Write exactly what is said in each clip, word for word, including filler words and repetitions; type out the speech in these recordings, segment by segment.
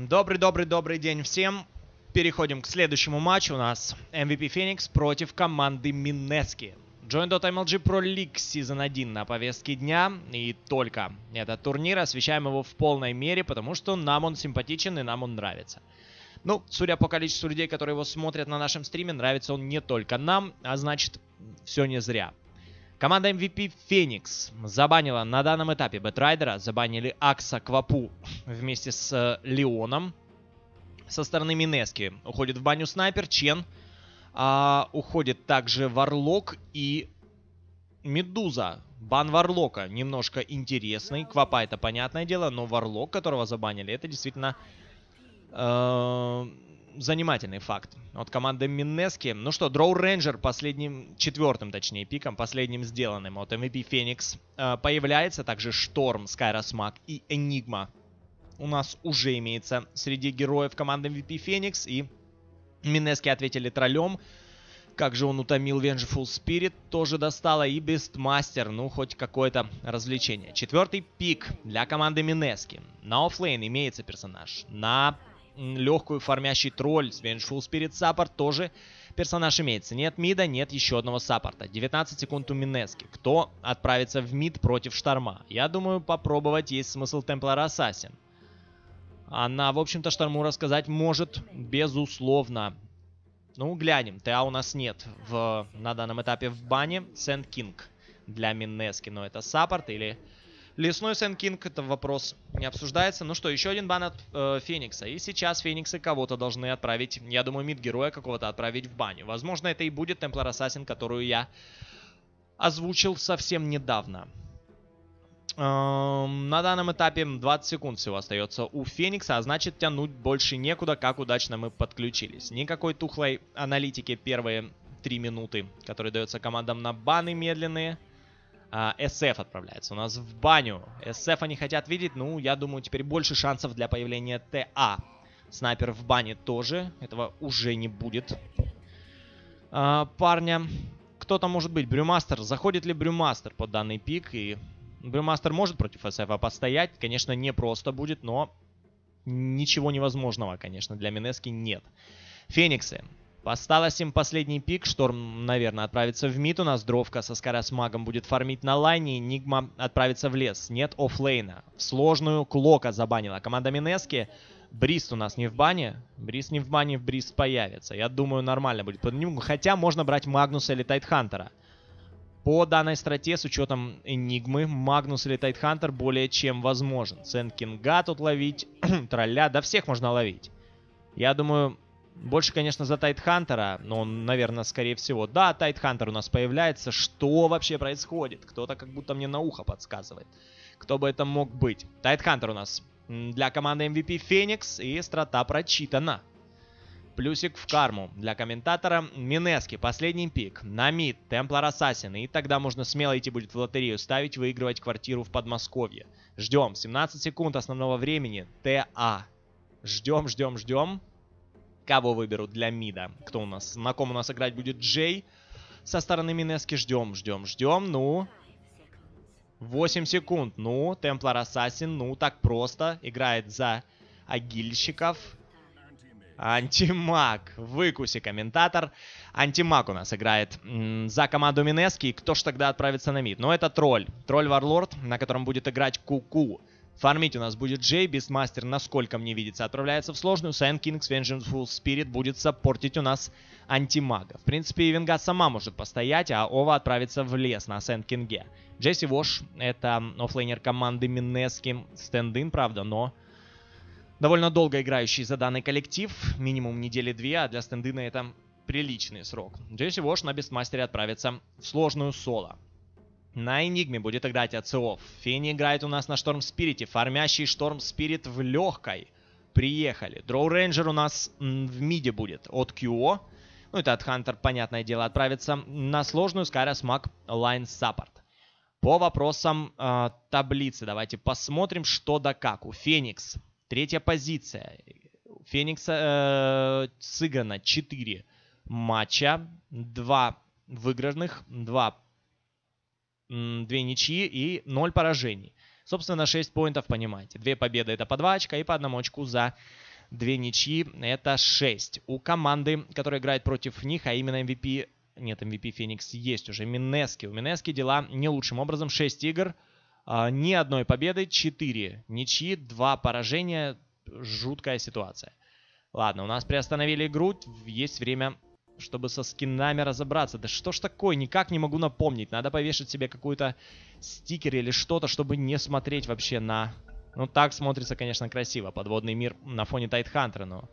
Добрый-добрый-добрый день всем. Переходим к следующему матчу. У нас эм ви пи Phoenix против команды Минески. Join.mlg Pro League сезон один на повестке дня. И только этот турнир освещаем его в полной мере, потому что нам он симпатичен и нам он нравится. Ну, судя по количеству людей, которые его смотрят на нашем стриме, нравится он не только нам, а значит, все не зря. Команда эм ви пи Phoenix забанила на данном этапе Бэтрайдера, забанили Акса, Квапу вместе с э, Леоном. Со стороны Минески уходит в баню Снайпер, Чен. А, уходит также Варлок и Медуза. Бан Варлока немножко интересный. Квапа это понятное дело, но Варлок, которого забанили, это действительно э, занимательный факт от команды Минески. Ну что, Дроу Рейнджер последним, четвертым точнее пиком, последним сделанным от эм ви пи Phoenix э, появляется. Также Шторм, Скайрос Маг и Энигма у нас уже имеется среди героев команды эм ви пи Phoenix. И Минески ответили троллем. Как же он утомил Vengeful Spirit, тоже достало. И Бестмастер, ну хоть какое-то развлечение. Четвертый пик для команды Минески. На оффлейн имеется персонаж. На легкую фармящий тролль с Vengeful Spirit Support тоже персонаж имеется. Нет мида, нет еще одного саппорта. девятнадцать секунд у Минески. Кто отправится в мид против Шторма? Я думаю, попробовать есть смысл Templar Assassin. Она, в общем-то, Шторму рассказать может, безусловно. Ну, глянем. ТА у нас нет в, на данном этапе в бане. Сэнд Кинг для Минески. Но это саппорт или лесной Сэнд Кинг? Это вопрос не обсуждается. Ну что, еще один бан от э, Феникса. И сейчас Фениксы кого-то должны отправить. Я думаю, мид-героя какого-то отправить в баню. Возможно, это и будет Templar Assassin, которую я озвучил совсем недавно. Эм, на данном этапе двадцать секунд всего остается у Феникса, а значит тянуть больше некуда, как удачно мы подключились. Никакой тухлой аналитики первые три минуты, которые даются командам на баны медленные. А, эс эф отправляется у нас в баню. эс эф они хотят видеть, ну, я думаю, теперь больше шансов для появления ТА. Снайпер в бане тоже, этого уже не будет. А, парня, кто-то может быть, Брюмастер, заходит ли Брюмастер под данный пик? И Брюмастер может против эс эф постоять. Конечно, не просто будет, но ничего невозможного, конечно, для Минески нет. Фениксы. Осталось им последний пик. Шторм, наверное, отправится в мид. У нас Дровка со Скайрос Магом будет фармить на лайне. Энигма отправится в лес. Нет оффлейна. В сложную Клока забанила команда Минески. Брист у нас не в бане. Брист не в бане, в Брист появится. Я думаю, нормально будет под ним. Хотя можно брать Магнуса или Тайтхантера. По данной страте, с учетом Энигмы, Магнус или Тайтхантер более чем возможен. Сэнд Кинга тут ловить, тролля, да всех можно ловить. Я думаю, больше, конечно, за Тайтхантера, но он, наверное, скорее всего. Да, Тайтхантер у нас появляется. Что вообще происходит? Кто-то как будто мне на ухо подсказывает. Кто бы это мог быть? Тайтхантер у нас для команды эм ви пи Phoenix, и страта прочитана. Плюсик в карму для комментатора. Минески, последний пик. На мид, Templar Assassin. И тогда можно смело идти будет в лотерею ставить, выигрывать квартиру в Подмосковье. Ждем. семнадцать секунд основного времени. ТА. Ждем, ждем, ждем. Кого выберут для мида? Кто у нас? На ком у нас играть будет? Джей. Со стороны Минески ждем, ждем, ждем. Ну. восемь секунд. Ну, Templar Assassin. Ну, так просто. Играет за агильщиков. Антимаг. Выкуси, комментатор. Антимаг у нас играет м, за команду Минески. И кто ж тогда отправится на мид? Ну, это тролль. Тролль Варлорд, на котором будет играть Куку. Фармить у нас будет Джей. Бестмастер, насколько мне видится, отправляется в сложную. Сэнд Кинг с Vengeful Spirit будет саппортить у нас антимага. В принципе, Ивенга сама может постоять, а Ова отправится в лес на Сэнд Кинге. Джесси Вош, это оффлейнер команды Минески. Стенд-ин, правда, но довольно долго играющий за данный коллектив. Минимум недели две, а для стендына это приличный срок. Джесси Вош на Бестмастере отправится в сложную соло. На Энигме будет играть АЦО. Фени играет у нас на Шторм Спирите. Фармящий Шторм Спирит в легкой. Приехали. Дроу Рейнджер у нас в миде будет от Кьюо. Ну, это от Хантер, понятное дело, отправится на сложную Скайрос Маг Лайн Саппорт. По вопросам э, таблицы давайте посмотрим, что да как. У Феникс третья позиция. У Феникса э, сыграно четыре матча. два выигранных, два две ничьи и ноль поражений. Собственно, шесть поинтов, понимаете. Две победы — это по два очка и по одному очку за две ничьи, это шесть. У команды, которая играет против них, а именно эм ви пи... Нет, эм ви пи Феникс есть уже. Минески. У Минески дела не лучшим образом. шесть игр, а, ни одной победы, четыре ничьи, два поражения. Жуткая ситуация. Ладно, у нас приостановили игру. Есть время, чтобы со скинами разобраться. Да что ж такое, никак не могу напомнить. Надо повешать себе какой-то стикер или что-то, чтобы не смотреть вообще на... Ну, так смотрится, конечно, красиво. Подводный мир на фоне Тайтхантера, но...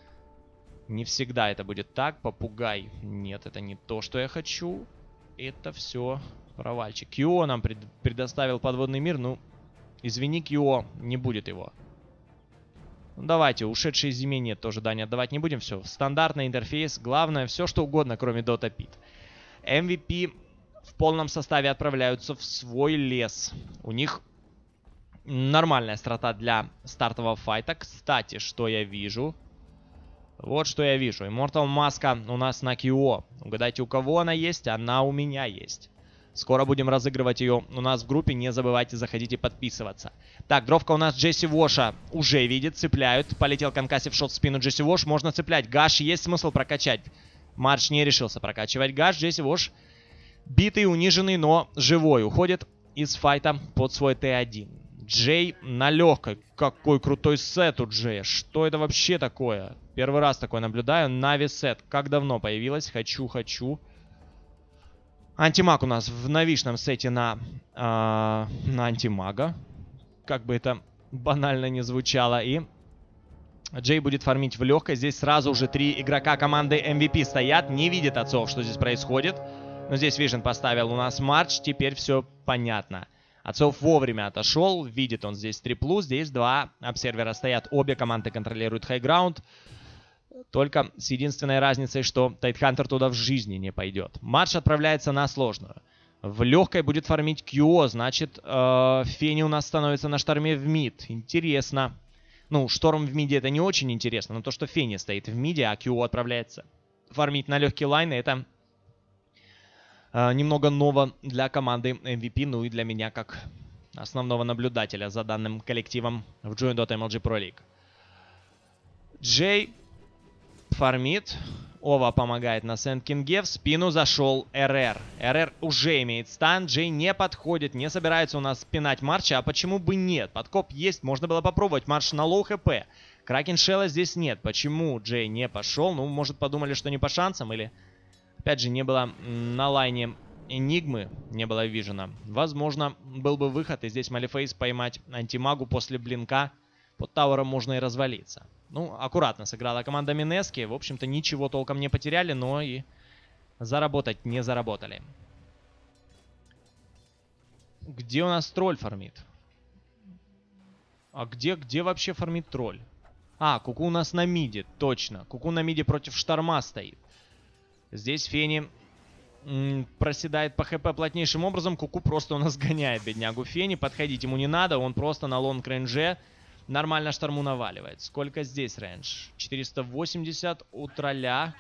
Не всегда это будет так. Попугай. Нет, это не то, что я хочу. Это все провальчик. Кьюо нам пред... предоставил подводный мир. Ну, извини, Кьюо, не будет его. Ну, давайте, ушедшие зиме нет, тоже дань отдавать не будем. Все, стандартный интерфейс. Главное, все что угодно, кроме Dota Pit. эм ви пи в полном составе отправляются в свой лес. У них нормальная страта для стартового файта. Кстати, что я вижу? Вот что я вижу. Immortal Маска у нас на Кьюо. Угадайте, у кого она есть? Она у меня есть. Скоро будем разыгрывать ее у нас в группе. Не забывайте заходить и подписываться. Так, дровка у нас Джесси Воша уже видит. Цепляют. Полетел конкассив шот в спину Джесси Вош. Можно цеплять. Гаш есть смысл прокачать. Марч не решился прокачивать Гаш. Джесси Вош битый, униженный, но живой. Уходит из файта под свой Т один. Джей на легкой. Какой крутой сет у Джея. Что это вообще такое? Первый раз такое наблюдаю. Нави сет. Как давно появилась? Хочу, хочу. Антимаг у нас в новичном сете на, э, на антимага. Как бы это банально не звучало. И Джей будет фармить в легкой. Здесь сразу уже три игрока команды эм ви пи стоят. Не видит отцов, что здесь происходит. Но здесь Vision поставил у нас Марч. Теперь все понятно. Отцов вовремя отошел. Видит он здесь триплу. Здесь два обсервера стоят. Обе команды контролируют хайграунд. Только с единственной разницей, что Тайтхантер туда в жизни не пойдет. Марш отправляется на сложную. В легкой будет фармить Кьюо. Значит, э, Фени у нас становится на шторме в мид. Интересно. Ну, шторм в миде это не очень интересно. Но то, что Фени стоит в миде, а Кьюо отправляется фармить на легкий лайн, это э, немного ново для команды эм ви пи. Ну и для меня, как основного наблюдателя за данным коллективом в Join Dota эм эл джи Pro League. Джей фармит. Ова помогает на Сент-Кинге. В спину зашел эр эр. эр эр уже имеет стан. Джей не подходит. Не собирается у нас пинать Марча. А почему бы нет? Подкоп есть. Можно было попробовать. Марш на лоу хп. Кракен Шелла здесь нет. Почему Джей не пошел? Ну, может, подумали, что не по шансам. Или, опять же, не было на лайне Энигмы. Не было Вижена. Возможно, был бы выход. И здесь Малифейс поймать антимагу после блинка. Под тавером можно и развалиться. Ну, аккуратно сыграла команда Минески. В общем-то, ничего толком не потеряли, но и заработать не заработали. Где у нас тролль фармит? А где, где вообще фармит тролль? А, Куку у нас на миде, точно. Куку на миде против Шторма стоит. Здесь Фени м, проседает по хп плотнейшим образом. Куку просто у нас гоняет беднягу Фени. Подходить ему не надо, он просто на лонг-рейнже нормально Шторму наваливает. Сколько здесь рейндж? четыреста восемьдесят у тролля.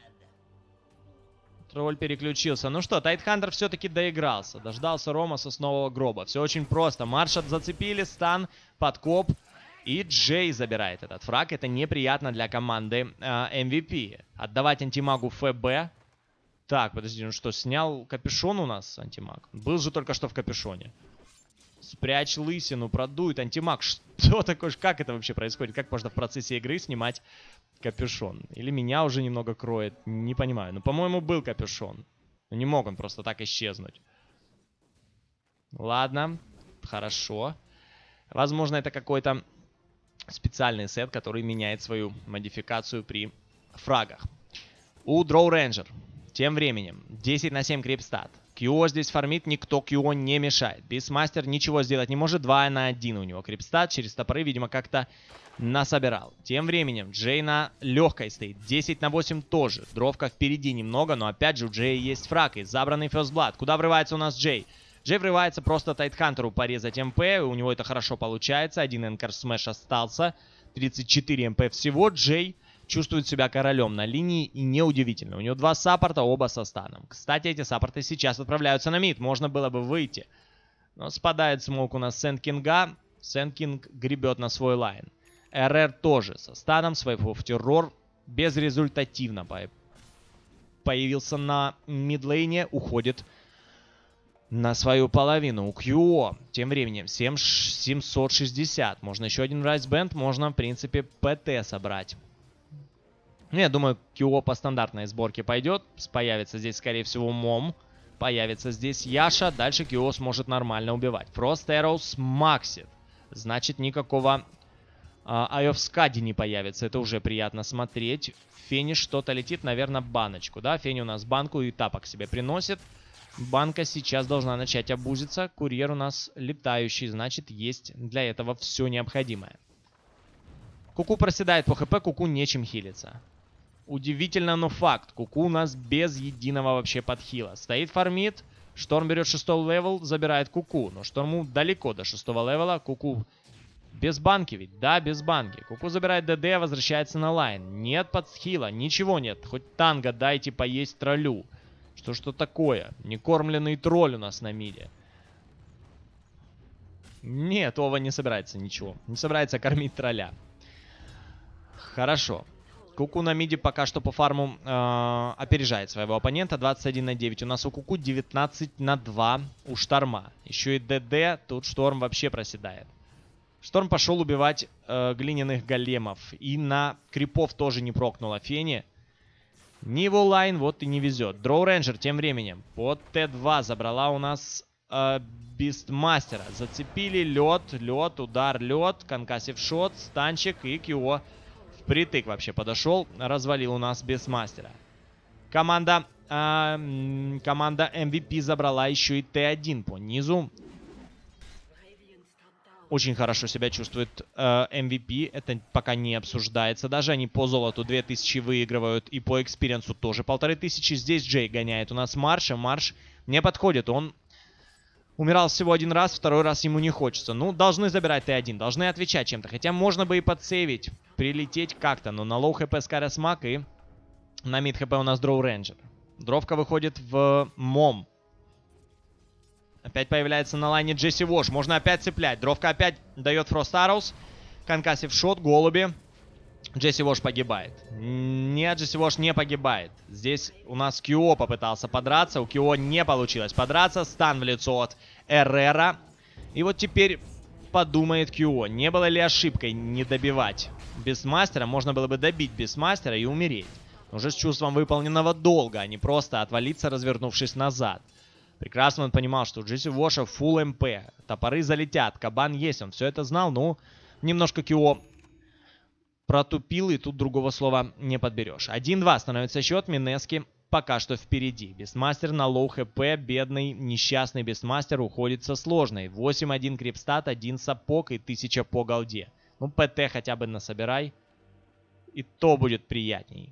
Тролль переключился. Ну что, Тайтхантер все-таки доигрался. Дождался Рома с основного гроба. Все очень просто. Маршат зацепили, стан, подкоп. И Джей забирает этот фраг. Это неприятно для команды э, эм ви пи. Отдавать антимагу эф бэ. Так, подожди, ну что, снял капюшон у нас антимаг? Был же только что в капюшоне. Спрячь лысину, продует антимаг. Что такое? Как это вообще происходит? Как можно в процессе игры снимать капюшон? Или меня уже немного кроет? Не понимаю. Но, по-моему, был капюшон. Но не мог он просто так исчезнуть. Ладно. Хорошо. Возможно, это какой-то специальный сет, который меняет свою модификацию при фрагах. У Дроу Рейнджер тем временем десять на семь крипстат. Кьюо здесь фармит, никто Кьюо не мешает. Бисмастер ничего сделать не может. два на один у него крипстат. Через топоры, видимо, как-то насобирал. Тем временем Джей на легкой стоит. десять на восемь тоже. Дровка впереди немного, но опять же у Джея есть фраг. И забранный First Blood. Куда врывается у нас Джей? Джей врывается просто Тайтхантеру порезать МП. У него это хорошо получается. Один Энкар Смэш остался. тридцать четыре МП всего. Джей чувствует себя королем на линии, и неудивительно. У него два саппорта, оба со станом. Кстати, эти саппорты сейчас отправляются на мид. Можно было бы выйти. Но спадает смоук у нас Сент-Кинга. Сент-Кинг гребет на свой лайн. эр эр тоже со станом своего в террор безрезультативно появился на мидлейне, уходит на свою половину. У кью тем временем семьсот шестьдесят. Можно еще один райсбенд, можно, в принципе, ПТ собрать. Ну, я думаю, кью по стандартной сборке пойдет. Появится здесь, скорее всего, Мом. Появится здесь Яша. Дальше кью сможет нормально убивать. Frost Arrows максит. Значит, никакого Eye of Skadi не появится. Это уже приятно смотреть. Фени что-то летит, наверное, баночку. Да, Фени у нас банку и тапок себе приносит. Банка сейчас должна начать обузиться. Курьер у нас летающий, значит, есть для этого все необходимое. Куку проседает по хп, Куку нечем хилиться. Удивительно, но факт. Куку у нас без единого вообще подхила. Стоит, фармит. Шторм берет шестой левел, забирает Куку. Но Шторму далеко до шестого левела. Куку без банки ведь? Да, без банки. Куку забирает ДД, возвращается на лайн. Нет подхила, ничего нет. Хоть танго дайте поесть троллю. Что что такое? Некормленный тролль у нас на миде. Нет, Ова не собирается ничего. Не собирается кормить тролля. Хорошо. Куку на миде пока что по фарму э, опережает своего оппонента. двадцать один на девять. У нас у Куку девятнадцать на два у Шторма. Еще и ДД. Тут Шторм вообще проседает. Шторм пошел убивать э, глиняных големов. И на крипов тоже не прокнула Фени. Ниву лайн вот и не везет. Дроу Рейнджер тем временем под Т два забрала у нас э, Бистмастера. Зацепили лед, лед, удар, лед, конкассив шот, станчик и кью впритык вообще подошел. Развалил у нас Бистмастера. Команда, э, команда эм ви пи забрала еще и Т один по низу. Очень хорошо себя чувствует э, эм ви пи. Это пока не обсуждается. Даже они по золоту две тысячи выигрывают. И по экспириенсу тоже полторы тысячи. Здесь Джей гоняет у нас Марша. Марш не подходит. Он умирал всего один раз. Второй раз ему не хочется. Ну, должны забирать Т один. Должны отвечать чем-то. Хотя можно бы и подсейвить. Прилететь как-то. Но на лоу хп Скарас Мак и на мид хп у нас Дроу Рейнджер. Дровка выходит в Мом. Опять появляется на лайне Джесси Вош. Можно опять цеплять. Дровка опять дает Frost Arrows. Конкассив шот, голуби. Джесси Вош погибает. Нет, Джесси Вош не погибает. Здесь у нас кью попытался подраться. У кью не получилось подраться. Стан в лицо от эр эр. И вот теперь подумает кью. Не было ли ошибкой не добивать Бестмастера? Можно было бы добить Бестмастера и умереть. Уже с чувством выполненного долга, а не просто отвалиться, развернувшись назад. Прекрасно он понимал, что у Джесси Воша full эм пи. Топоры залетят. Кабан есть. Он все это знал. Ну, немножко кью протупил. И тут другого слова не подберешь. один-два становится счет. Минески пока что впереди. Бестмастер на лоу хп. Бедный, несчастный Бестмастер уходит со сложной. восемь один крипстат, один сапог и тысяча по голде. Ну, ПТ хотя бы насобирай. И то будет приятней.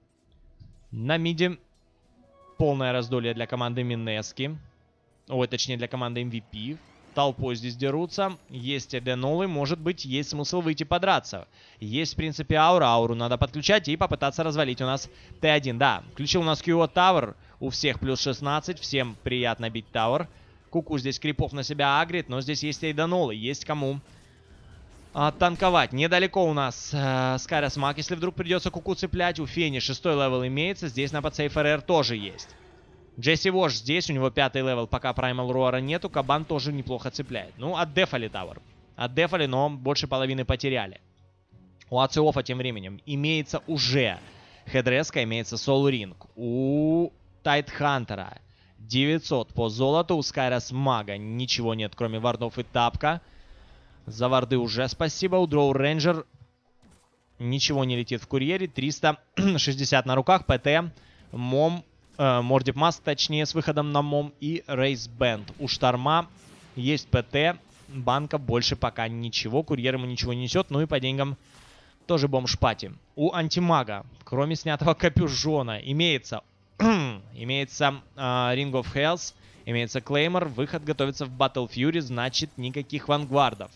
На миде полное раздолье для команды Минески. Ой, точнее для команды эм ви пи. Толпой здесь дерутся. Есть Эденолы. Может быть, есть смысл выйти подраться. Есть, в принципе, аура. Ауру надо подключать и попытаться развалить у нас Т один. Да, включил у нас кью Тавер. У всех плюс шестнадцать. Всем приятно бить Тавер. Куку здесь крипов на себя агрит. Но здесь есть Эденолы. Есть кому а, танковать. Недалеко у нас э, Скарас Мак. Если вдруг придется Куку цеплять. У Фени шестой левел имеется. Здесь на подсейф эр эр тоже есть. Джесси Вош здесь. У него пятый левел. Пока Праймал Роара нету. Кабан тоже неплохо цепляет. Ну, отдефали Тавер. Отдефали, но больше половины потеряли. У Ациофа тем временем имеется уже Хедреска. Имеется Сол Ринг. У Тайтхантера девятьсот по золоту. У Скайрас Мага ничего нет, кроме вардов и тапка. За варды уже спасибо. У Дроу Рейнджер ничего не летит в курьере. триста шестьдесят на руках. ПТ. Мом. Э, Мордип Маск, точнее, с выходом на Мом. И Рейс Бенд. У Шторма есть ПТ. Банка больше пока ничего. Курьер ему ничего не несет. Ну и по деньгам тоже бомж-пати. У Антимага, кроме снятого капюшона, имеется... имеется э, Ring of Hells. Имеется Клеймор. Выход готовится в Battle Fury. Значит, никаких вангвардов.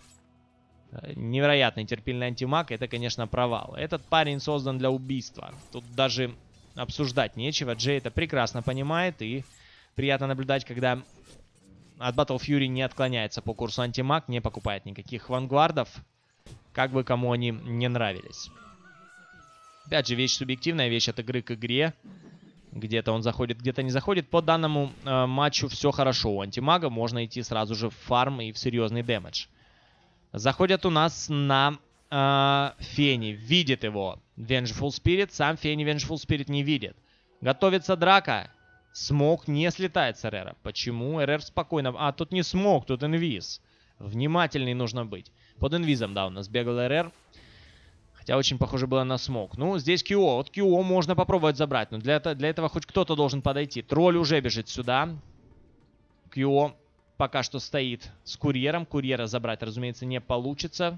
Невероятный терпильный антимаг. Это, конечно, провал. Этот парень создан для убийства. Тут даже обсуждать нечего. Джей это прекрасно понимает. И приятно наблюдать, когда от Battle Fury не отклоняется по курсу антимаг. Не покупает никаких вангвардов. как бы кому они не нравились. Опять же, вещь субъективная, вещь от игры к игре. Где-то он заходит, где-то не заходит. По данному э, матчу все хорошо. У антимага можно идти сразу же в фарм и в серьезный дэмэдж. Заходят у нас на э, Фени. Видит его Vengeful Spirit. Сам Фени Vengeful Spirit не видит. Готовится драка. Смок не слетает с эр эр. Почему? эр эр спокойно... А, тут не смок, тут инвиз. Внимательней нужно быть. Под инвизом, да, у нас бегал эр эр. Хотя очень похоже было на смок. Ну, здесь кью о. Вот кью о можно попробовать забрать. Но для, для этого хоть кто-то должен подойти. Тролль уже бежит сюда. кью о пока что стоит с курьером. Курьера забрать, разумеется, не получится.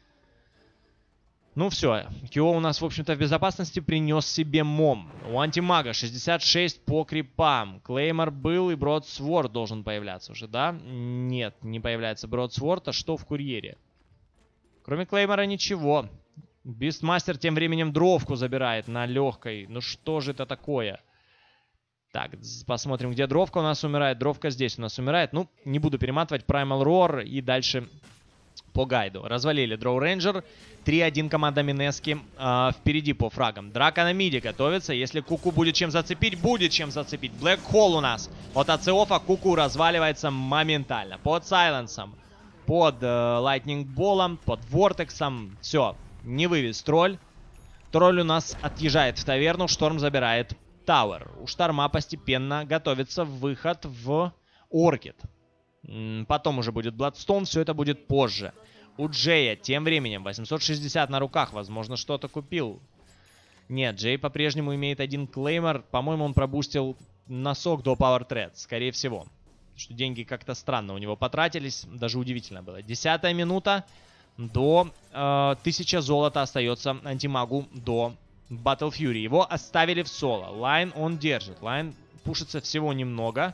Ну, все. кью о у нас, в общем-то, в безопасности. Принес себе мом. У антимага шестьдесят шесть по крипам. Клеймор был и Бродсворд должен появляться уже, да? Нет, не появляется Бродсворд. А что в курьере? Кроме Клеймора ничего. Бистмастер тем временем дровку забирает на легкой. Ну что же это такое? Так, посмотрим, где дровка у нас умирает. Дровка здесь у нас умирает. Ну, не буду перематывать. Primal Roar и дальше по гайду. Развалили Дроу Рейнджер. три один команда Минески э, впереди по фрагам. Драка на миде готовится. Если Куку будет чем зацепить, будет чем зацепить. Блэк Холл у нас от Ацеофа. Куку разваливается моментально. Под Сайленсом, под э, Lightning Ball'ом, под Вортексом. Все. Не вывез тролль. Тролль у нас отъезжает в таверну. Шторм забирает Тауэр. У Шторма постепенно готовится выход в Оркид. Потом уже будет Бладстоун. Все это будет позже. У Джея тем временем восемьсот шестьдесят на руках. Возможно, что-то купил. Нет, Джей по-прежнему имеет один клеймор. По-моему, он пробустил носок до Power Thread. Скорее всего. Потому что деньги как-то странно у него потратились. Даже удивительно было. Десятая минута. До э, тысячи золота остается антимагу до Battle Fury. Его оставили в соло. Лайн он держит. Лайн пушится всего немного.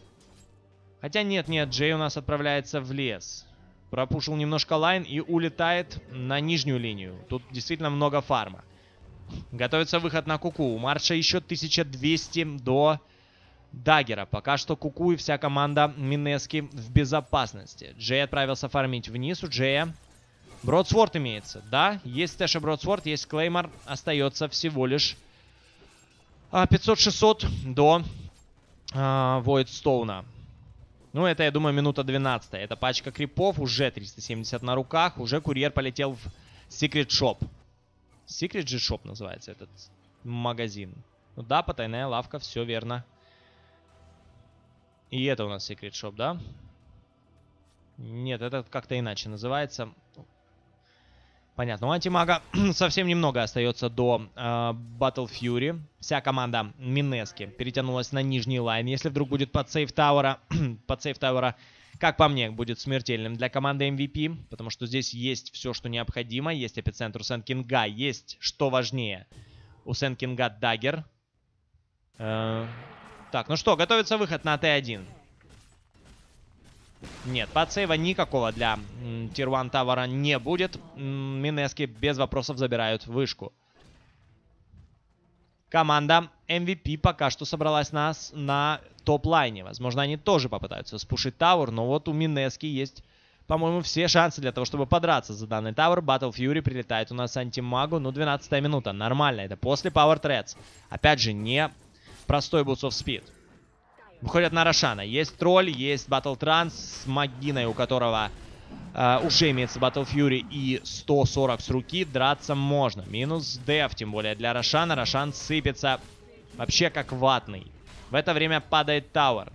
Хотя нет, нет, Джей у нас отправляется в лес. Пропушил немножко лайн и улетает на нижнюю линию. Тут действительно много фарма. Готовится выход на Куку. У Марша еще тысяча двести до Даггера. Пока что Куку и вся команда Минески в безопасности. Джей отправился фармить вниз. У Джея Бродсворд имеется. Да, есть Тэша Бродсворд, есть Клеймор. Остается всего лишь пятьсот шестьсот до Войдстоуна. Ну, это, я думаю, минута двенадцатая. Это пачка крипов. Уже триста семьдесят на руках. Уже курьер полетел в Secret Shop. Secret же Shop называется этот магазин. Ну да, потайная лавка, все верно. И это у нас Secret Shop, да? Нет, это как-то иначе называется. Понятно. У антимага совсем немного остается до э, Battle Fury. Вся команда Минески перетянулась на нижний лайн. Если вдруг будет под сейф Тауэра, под сейф Тауэра, как по мне, будет смертельным для команды эм ви пи. Потому что здесь есть все, что необходимо. Есть эпицентр у Сен-Кинга. Есть, что важнее, у Сен-Кинга Даггер. Э, так, ну что, готовится выход на тэ один. Нет, подсейва никакого для Тир один Тавара не будет. Минески без вопросов забирают вышку. Команда эм ви пи пока что собралась нас на топ-лайне. Возможно, они тоже попытаются спушить Тауэр, но вот у Минески есть, по-моему, все шансы для того, чтобы подраться за данный Тауэр. Battle Fury прилетает у нас антимагу. Ну, двенадцатая минута. Нормально. Это после Power Threads. Опять же, не простой Boots of Speed. Выходят на Рошана. Есть тролль, есть Battle Trans с Магиной, у которого э, уже имеется Battle Fury и сто сорок с руки. Драться можно. Минус деф, тем более для Рошана. Рошан сыпется вообще как ватный. В это время падает Тауэр.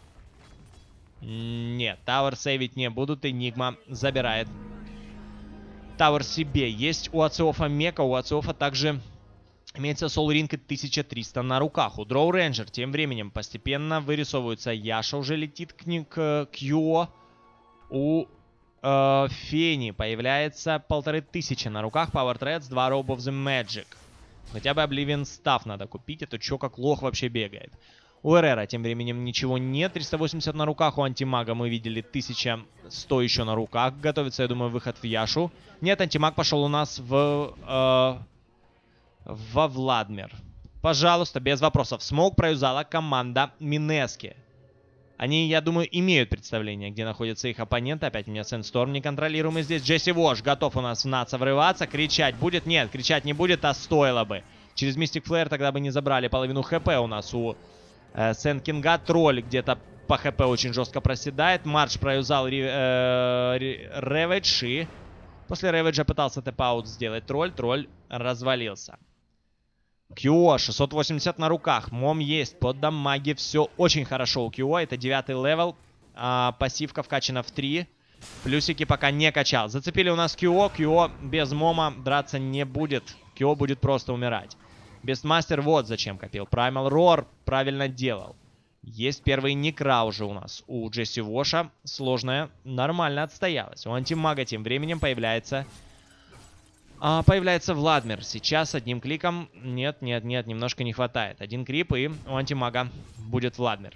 Нет, Тауэр сейвить не будут. Энигма забирает Тауэр себе. Есть у Ацеофа Мека. У Ацеофа также имеется Soul Ring и тысяча триста на руках. У Дроу Рейнджер тем временем постепенно вырисовывается. Яша уже летит к, к Кью. У э, Фени появляется полторы тысячи на руках. Power Threads, два Robe of the Magic. Хотя бы Oblivion Staff надо купить. Это чё, как лох вообще бегает. У эр эр тем временем ничего нет. триста восемьдесят на руках. У антимага мы видели тысяча сто еще на руках. Готовится, я думаю, выход в Яшу. Нет, антимаг пошел у нас в... Э, во Владмир. Пожалуйста, без вопросов. Смоук проюзала команда Минески. Они, я думаю, имеют представление, где находятся их оппоненты. Опять у меня Сэнсторм неконтролируемый здесь. Джесси Вош готов у нас в наца врываться. Кричать будет? Нет, кричать не будет, а стоило бы. Через Мистик Флэр тогда бы не забрали половину хп у нас у э, Сэнд Кинга. Тролль где-то по хп очень жестко проседает. Марш проюзал Рэвидж и после Рэвиджа пытался тэп-аут сделать Тролль. Тролль развалился. Кьюо, шестьсот восемьдесят на руках. Мом есть. Под дамаги все очень хорошо у Кьюо. Это девятый левел. А, пассивка вкачана в три. Плюсики пока не качал. Зацепили у нас Кьюо. Кьюо без мома драться не будет. Кьюо будет просто умирать. Бестмастер вот зачем копил. Праймал Рор правильно делал. Есть первый Некра уже у нас. У Джесси Воша сложная нормально отстоялась. У антимага тем временем появляется... А, появляется Владмир. Сейчас одним кликом... Нет, нет, нет, немножко не хватает. Один крип, и у антимага будет Владмир.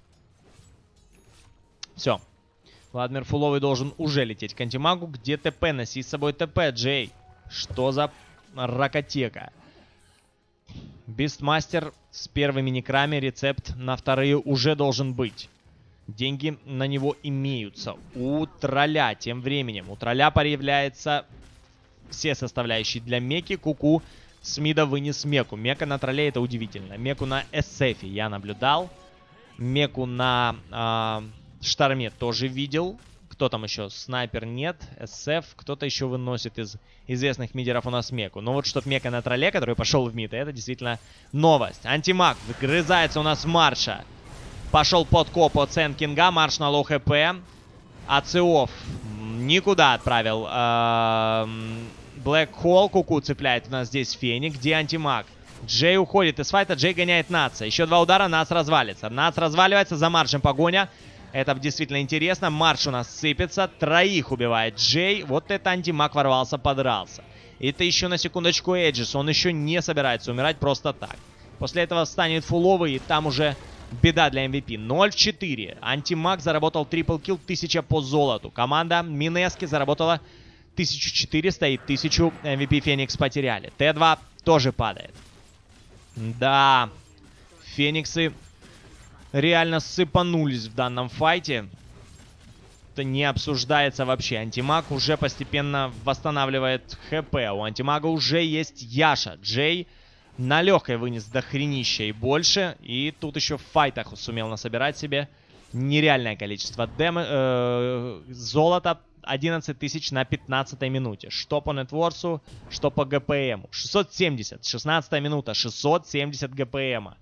Все. Владмир фуловый должен уже лететь к антимагу. Где ТП? Носи с собой ТП, Джей. Что за ракотека? Бистмастер с первыми некрами. Рецепт на вторые уже должен быть. Деньги на него имеются. У тролля тем временем. У тролля появляется... Все составляющие для меки. Куку с мида вынес меку. Мека на тролле это удивительно. Меку на эс эфе я наблюдал. Меку на э, шторме тоже видел. Кто там еще? Снайпер нет. эс эф. Кто-то еще выносит из известных мидеров у нас меку. Но вот чтоб мека на тролле, который пошел в мид, это действительно новость. Антимаг вгрызается у нас в Марша. Пошел под коп от Сэнд Кинга. Марш на лоу хп. Ациоф никуда отправил. Блэк Холл. Куку цепляет у нас здесь Феник. Где антимаг? Джей уходит из файта. Джей гоняет Наца. Еще два удара. Нац развалится. Нац разваливается. За Маршем погоня. Это действительно интересно. Марш у нас сыпется. Троих убивает Джей. Вот это антимаг ворвался, подрался. Это еще на секундочку Эджис. Он еще не собирается умирать просто так. После этого встанет фуловый. И там уже... Беда для эм ви пи. ноль в четыре. Антимаг заработал трипл килл. тысяча по золоту. Команда Минески заработала тысячу четыреста и тысячу эм ви пи Феникс потеряли. тэ два тоже падает. Да. Фениксы реально сыпанулись в данном файте. Это не обсуждается вообще. Антимаг уже постепенно восстанавливает хп. У антимага уже есть Яша. Джей... На легкой вынес до хренища и больше. И тут еще в файтах сумел насобирать себе нереальное количество демо, э, золота. одиннадцать тысяч на пятнадцатой минуте. Что по нетворсу, что по ГПМу. шестьсот семьдесят. шестнадцатая минута. шестьсот семьдесят ГПМа.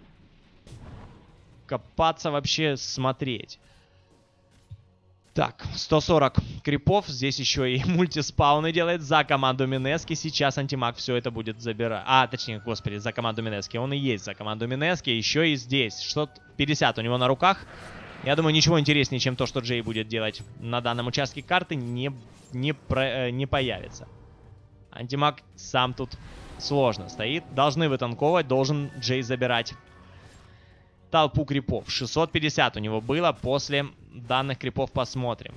Копаться вообще, смотреть. Так, сто сорок крипов. Здесь еще и мультиспауны делает за команду Минески. Сейчас антимаг все это будет забирать. А, точнее, господи, за команду Минески. Он и есть за команду Минески. Еще и здесь. Что пятьдесят у него на руках. Я думаю, ничего интереснее, чем то, что Джей будет делать на данном участке карты, не, не, про, не появится. Антимаг сам тут сложно стоит. Должны вытанковывать. Должен Джей забирать толпу крипов. шестьсот пятьдесят у него было. После данных крипов посмотрим.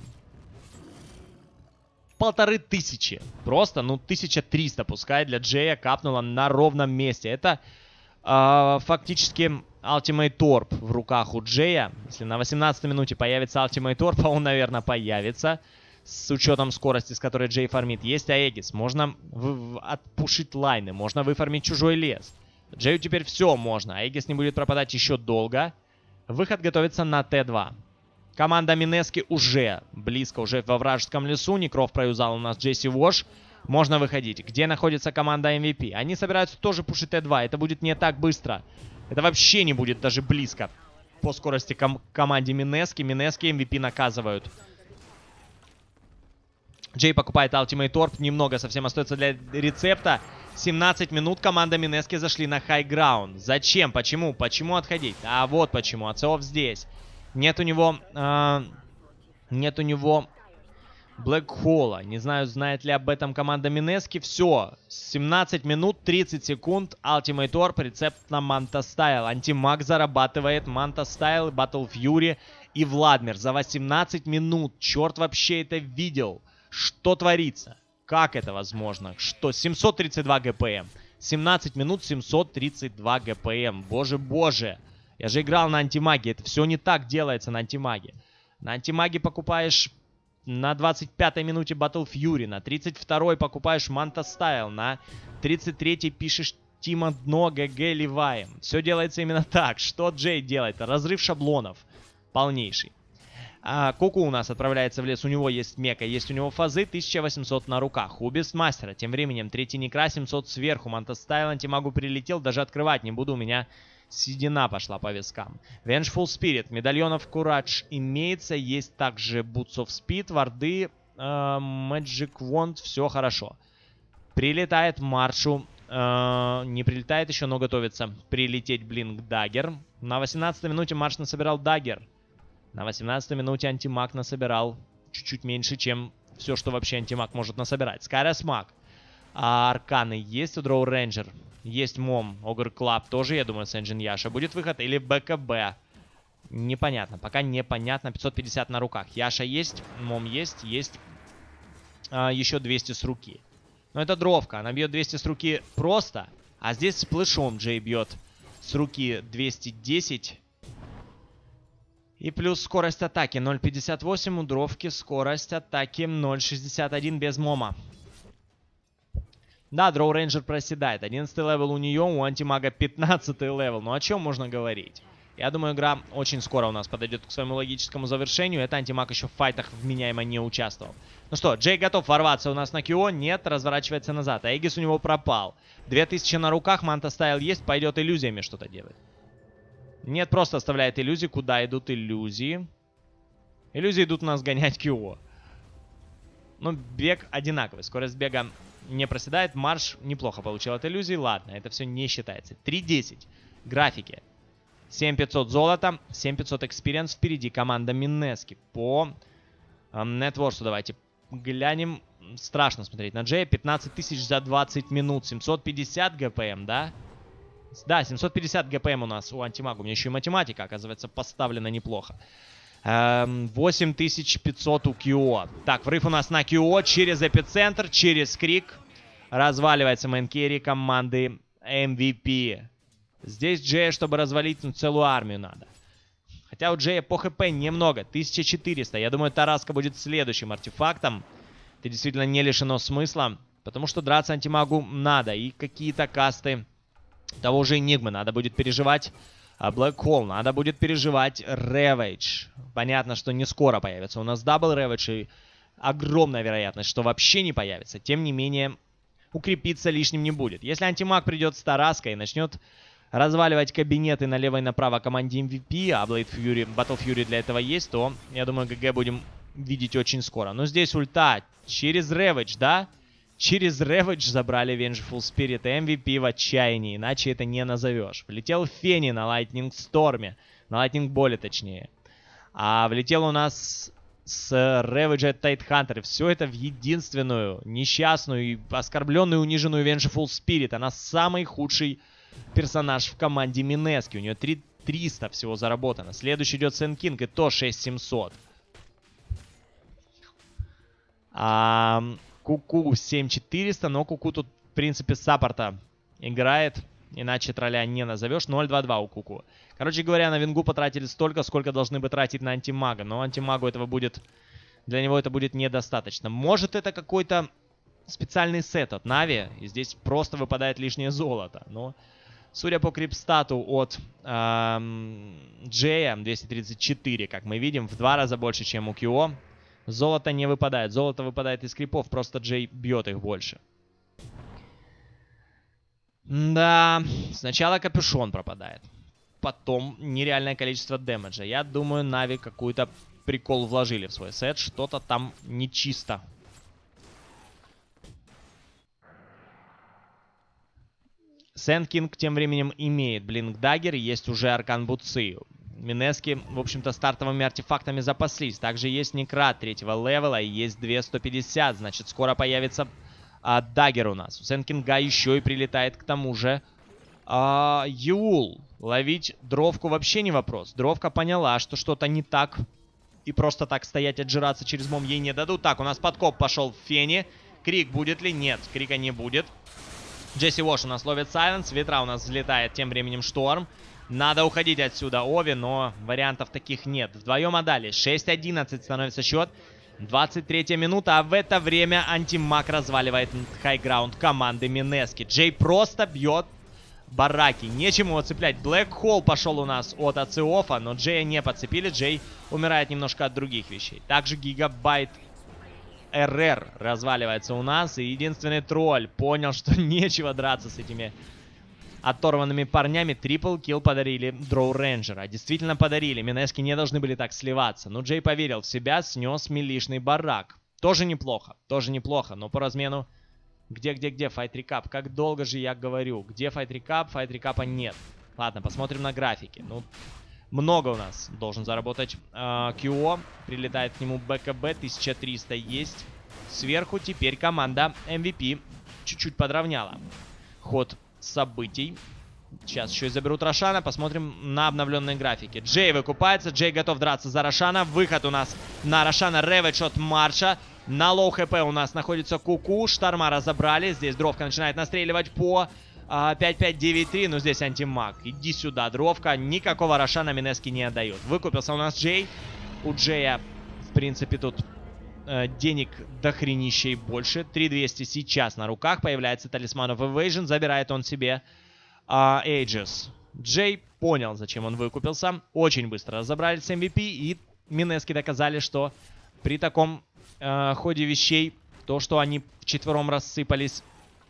Полторы тысячи. Просто, ну, тысяча триста пускай для Джея капнуло на ровном месте. Это э, фактически Ultimate Torp в руках у Джея. Если на восемнадцатой минуте появится Ultimate Torp, а он, наверное, появится. С учетом скорости, с которой Джей фармит. Есть Аегис. Можно отпушить лайны. Можно выфармить чужой лес. Джею теперь все можно. Аегис не будет пропадать еще долго. Выход готовится на тэ два. Команда Минески уже близко, уже во вражеском лесу. Некров проюзал у нас Джесси Вош. Можно выходить. Где находится команда эм ви пи? Они собираются тоже пушить тэ два. Это будет не так быстро. Это вообще не будет даже близко по скорости ком команде Минески. Минески эм ви пи наказывают. Джей покупает Ultimate Torp. Немного совсем остается для рецепта. семнадцать минут команда Минески зашли на хайграунд. Зачем? Почему? Почему отходить? А вот почему. Ациоф здесь. Нет у него... Э, нет у него... Блэкхола. Не знаю, знает ли об этом команда Минески. Все. семнадцать минут, тридцать секунд. Ultimate Torp. Рецепт на Манта Стайл. Антимаг зарабатывает Манта Стайл, Battle Fury и Владмир. За восемнадцать минут. Черт вообще это видел. Что творится? Как это возможно? Что? семьсот тридцать два ГПМ. семнадцать минут, семьсот тридцать два ГПМ. Боже, боже. Я же играл на антимаге. Это все не так делается на антимаге. На антимаге покупаешь на двадцать пятой минуте Battle Fury. На тридцать второй покупаешь Manta Style. На тридцать третьей пишешь Тима Дно ГГ Леваем. Все делается именно так. Что Джей делает? Разрыв шаблонов. Полнейший. А, Куку у нас отправляется в лес. У него есть мека, есть у него фазы. тысяча восемьсот на руках. У Бестмастера. Тем временем третий некра, семьсот сверху. Manta Style антимагу прилетел. Даже открывать не буду. У меня седина пошла по вискам. Vengeful Spirit. Медальонов Курадж имеется. Есть также Boots of Speed. Варды. Э, Magic Wand. Все хорошо. Прилетает Маршу. Э, не прилетает еще, но готовится прилететь Blink Dagger. На восемнадцатой минуте Марш насобирал Dagger. На восемнадцатой минуте антимаг насобирал чуть-чуть меньше, чем все, что вообще антимаг может насобирать. Скайрас Маг. А арканы есть у Дроу Рейнджер. Есть Мом. Огр Клаб тоже, я думаю, с Энджин Яша. Будет выход или БКБ. Непонятно. Пока непонятно. пятьсот пятьдесят на руках. Яша есть. Мом есть. Есть а, еще двести с руки. Но это дровка. Она бьет двести с руки просто. А здесь с плэшом Джей бьет с руки двести десять. И плюс скорость атаки ноль пятьдесят восемь. У дровки скорость атаки ноль шестьдесят один без мома. Да, Дроу Рейнджер проседает. одиннадцатый левел у нее, у антимага пятнадцатый левел. Ну о чем можно говорить? Я думаю, игра очень скоро у нас подойдет к своему логическому завершению. Это антимаг еще в файтах вменяемо не участвовал. Ну что, Джей готов ворваться у нас на Кио. Нет, разворачивается назад. А Эгис у него пропал. две тысячи на руках, Манта Стайл есть, пойдет иллюзиями что-то делать. Нет, просто оставляет иллюзии. Куда идут иллюзии? Иллюзии идут у нас гонять Кио. Ну, бег одинаковый. Скорость бега не проседает. Марш неплохо получил от иллюзий. Ладно, это все не считается. три десять. Графики. семь пятьсот золота. семь пятьсот экспириенс. Впереди команда Минески. По нетворсу давайте глянем. Страшно смотреть на Джея. пятнадцать тысяч за двадцать минут. семьсот пятьдесят ГПМ, да? Да, семьсот пятьдесят ГПМ у нас у антимага. У меня еще и математика, оказывается, поставлена неплохо. восемь тысяч пятьсот у Кио. Так, врыв у нас на Кио через эпицентр, через Крик. Разваливается мейн-керри команды эм ви пи. Здесь Джея, чтобы развалить, ну, целую армию надо. Хотя у Джея по хп немного. тысяча четыреста. Я думаю, Тараска будет следующим артефактом. Это действительно не лишено смысла. Потому что драться антимагу надо. И какие-то касты того же Энигмы надо будет переживать. А Black Hole надо будет переживать. Ravage. Понятно, что не скоро появится. У нас Double Ravage. И огромная вероятность, что вообще не появится. Тем не менее, укрепиться лишним не будет. Если антимаг придет с Тараской и начнет разваливать кабинеты налево и направо команде эм ви пи, а Blade Fury, Battle Fury для этого есть, то, я думаю, ГГ будем видеть очень скоро. Но здесь ульта через Ravage, да? Через Ravage забрали Vengeful Spirit и эм ви пи в отчаянии, иначе это не назовешь. Влетел Фенни на Lightning Storm, на Lightning Ball точнее. А влетел у нас с Ravage Tidehunter. Все это в единственную несчастную и оскорбленную, униженную Vengeful Spirit. Она самый худший персонаж в команде Минески. У нее три триста всего заработано. Следующий идет Сэн Кинг, и то шесть семьсот. А, Куку семь четыреста, но Куку тут, в принципе, саппорта играет. Иначе тролля не назовешь. ноль два два у Куку. Короче говоря, на Вингу потратили столько, сколько должны бы тратить на антимага. Но антимагу этого будет... Для него это будет недостаточно. Может, это какой-то специальный сет от Нави. И здесь просто выпадает лишнее золото. Но, судя по крипстату от эм, Джея, двести тридцать четыре, как мы видим, в два раза больше, чем у Кио. Золото не выпадает. Золото выпадает из крипов. Просто Джей бьет их больше. Да, сначала капюшон пропадает. Потом нереальное количество дэмэджа. Я думаю, Нави какой-то прикол вложили в свой сет. Что-то там нечисто. Сэн Кинг тем временем имеет Блинк Даггер. Есть уже Аркан Буци. Минески, в общем-то, стартовыми артефактами запаслись. Также есть Некрат третьего левела и есть две сто пятьдесят. Значит, скоро появится... А, Даггер у нас. У Сэн Кинга еще и прилетает к тому же а, Юл. Ловить дровку вообще не вопрос. Дровка поняла, что что-то не так. И просто так стоять, отжираться через мом ей не дадут. Так, у нас подкоп пошел в Фене. Крик будет ли? Нет, крика не будет. Джесси Вош у нас ловит Сайленс. Ветра у нас взлетает тем временем Шторм. Надо уходить отсюда, Ови, но вариантов таких нет. Вдвоем отдали. шесть одиннадцать становится счет. двадцать третья минута, а в это время антимаг разваливает хайграунд команды Минески. Джей просто бьет бараки. Нечем его цеплять. Блэк Холл пошел у нас от Ациофа, но Джея не подцепили. Джей умирает немножко от других вещей. Также Гигабайт эр эр разваливается у нас. И единственный тролль понял, что нечего драться с этими оторванными парнями. Трипл килл подарили Дроу Рейнджера. Действительно подарили. Минески не должны были так сливаться. Но Джей поверил в себя, снес милишный барак. Тоже неплохо. Тоже неплохо. Но по размену... Где-где-где Fight Recap? Как долго же я говорю? Где Fight Recap? Fight Recap нет. Ладно, посмотрим на графики. Ну, много у нас должен заработать э, Кью. Прилетает к нему БКБ. тысяча триста есть. Сверху теперь команда эм ви пи чуть-чуть подровняла ход событий. Сейчас еще и заберут Рошана. Посмотрим на обновленные графики. Джей выкупается. Джей готов драться за Рошана. Выход у нас на Рошана. Рэвидж от Марша. На лоу хп у нас находится Куку. Шторма разобрали. Здесь Дровка начинает настреливать по а, пять пять девять три. Но здесь антимаг. Иди сюда, Дровка. Никакого Рошана Минески не отдает. Выкупился у нас Джей. У Джея, в принципе, тут э, денег дохренища и больше. три двести сейчас на руках. Появляется талисман of Evasion. Забирает он себе Uh, Aegis. Джей понял, зачем он выкупился. Очень быстро разобрались с эм ви пи. И Минески доказали, что при таком uh, ходе вещей, то, что они вчетвером рассыпались,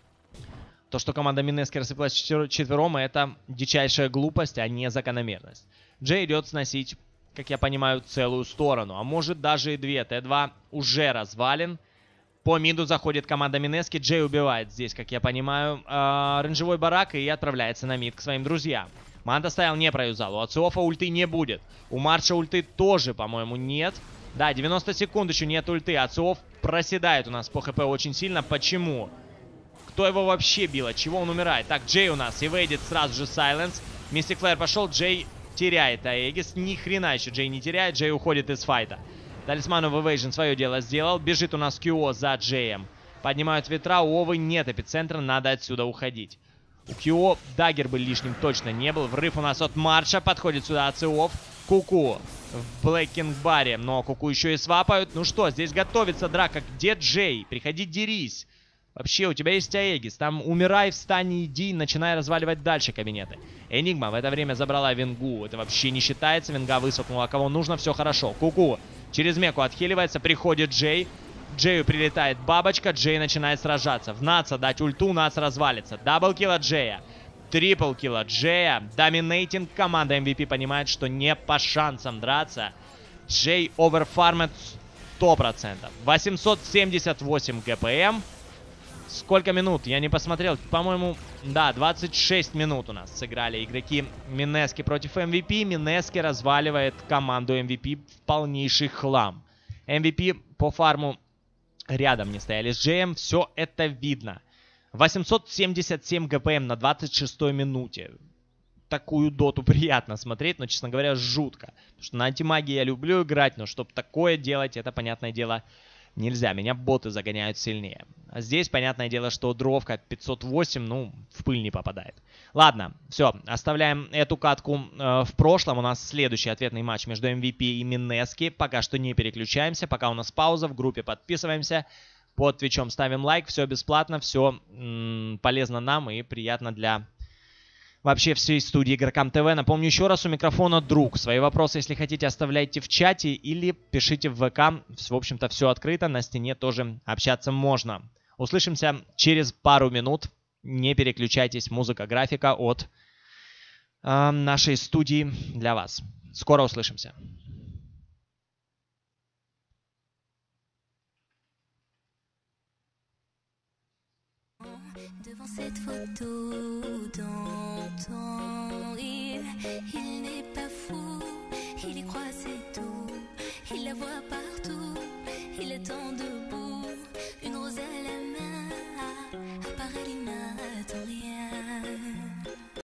то, что команда Минески рассыпалась вчетвером, это дичайшая глупость, а не закономерность. Джей идет сносить, как я понимаю, целую сторону. А может даже и две. Т два уже развален. По миду заходит команда Минески. Джей убивает здесь, как я понимаю, э, рейнджевой барак и отправляется на мид к своим друзьям. Манта Стайл не проюзал. У Ациофа ульты не будет. У Марша ульты тоже, по-моему, нет. Да, девяносто секунд еще нет ульты. Ациоф проседает у нас по хп очень сильно. Почему? Кто его вообще бил? От чего он умирает? Так, Джей у нас эвейдит сразу же Сайленс. Мистик Флэр пошел. Джей теряет Аегис. Ни хрена еще Джей не теряет. Джей уходит из файта. Талисман of Evasion свое дело сделал. Бежит у нас Кью за Джеем. Поднимают ветра. У Овы нет эпицентра. Надо отсюда уходить. У Кью даггер бы лишним точно не был. Врыв у нас от Марша. Подходит сюда Ациоф. Куку в Блэкинг баре. Но Куку еще и свапают. Ну что, здесь готовится драка. Где Джей? Приходи, дерись. Вообще, у тебя есть Аегис. Там умирай, встань, иди, начинай разваливать дальше кабинеты. Энигма в это время забрала Венгу. Это вообще не считается. Венга высохнула. Кого нужно, все хорошо. Куку через меку отхиливается. Приходит Джей. Джею прилетает бабочка. Джей начинает сражаться. В Наца дать ульту. Нац развалится. Даблкилл от Джея. Трипл килл от Джея. Доминейтинг. Команда эм ви пи понимает, что не по шансам драться. Джей оверфармит сто процентов. восемьсот семьдесят восемь ГПМ. Сколько минут? Я не посмотрел. По-моему, да, двадцать шесть минут у нас сыграли игроки Минески против эм ви пи. Минески разваливает команду эм ви пи в полнейший хлам. эм ви пи по фарму рядом не стояли с Джеем. Все это видно. восемьсот семьдесят семь ГПМ на двадцать шестой минуте. Такую доту приятно смотреть, но, честно говоря, жутко. Потому что на антимагии я люблю играть, но чтобы такое делать, это, понятное дело, нельзя. Меня боты загоняют сильнее. А здесь, понятное дело, что дровка пятьсот восемь, ну, в пыль не попадает. Ладно, все, оставляем эту катку э, в прошлом. У нас следующий ответный матч между эм ви пи и Минески. Пока что не переключаемся, пока у нас пауза. В группе подписываемся. Под Твичом ставим лайк. Все бесплатно, все полезно нам и приятно для вообще всей студии Игрокам ТВ. Напомню еще раз, у микрофона друг. Свои вопросы, если хотите, оставляйте в чате или пишите в ВК. В общем-то, все открыто. На стене тоже общаться можно. Услышимся через пару минут. Не переключайтесь. Музыка, графика от э, нашей студии для вас. Скоро услышимся. Devant cette photo d'antan, il, il n'est pas fou, il y croit c'est tout, il la voit partout, il attend de